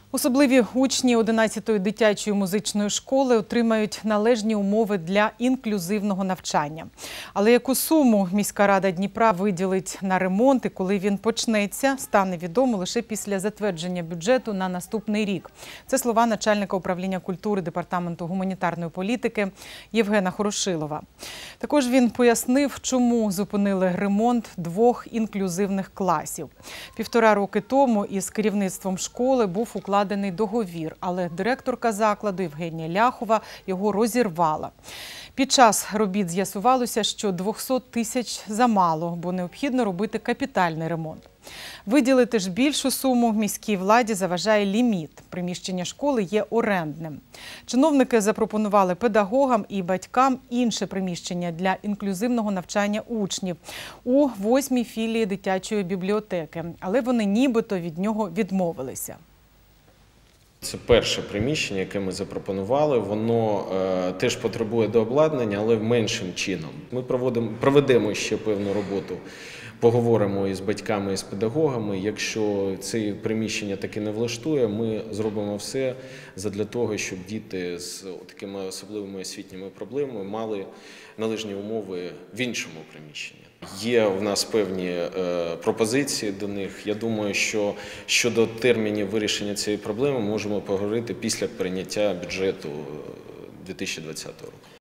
Особливі учні 11-ї дитячої музичної школи отримають належні умови для інклюзивного навчання. Але яку суму міська рада Дніпра виділить на ремонт і коли він почнеться, стане відомо лише після затвердження бюджету на наступний рік. Це слова начальника управління культури Департаменту гуманітарної політики Євгена Хорошилова. Також він пояснив, чому зупинили ремонт 2 інклюзивних класів. 1,5 роки тому із керівництвом школи був укладений договір, але директорка закладу Євгенія Ляхова його розірвала. Під час робіт з'ясувалося, що 200 тисяч замало, бо необхідно робити капітальний ремонт. Виділити ж більшу суму міській владі заважає ліміт. Приміщення школи є орендним. Чиновники запропонували педагогам і батькам інше приміщення для інклюзивного навчання учнів у 8-й філії дитячої бібліотеки, але вони нібито від нього відмовилися. Це перше приміщення, яке ми запропонували. Воно теж потребує дообладнання, але меншим чином. Ми проведемо ще певну роботу, поговоримо із батьками, і з педагогами. Якщо це приміщення таки не влаштує, ми зробимо все для того, щоб діти з такими особливими освітніми проблемами мали належні умови в іншому приміщенні. Є в нас певні пропозиції до них. Я думаю, що щодо термінів вирішення цієї проблеми можемо поговорити після прийняття бюджету 2020 року.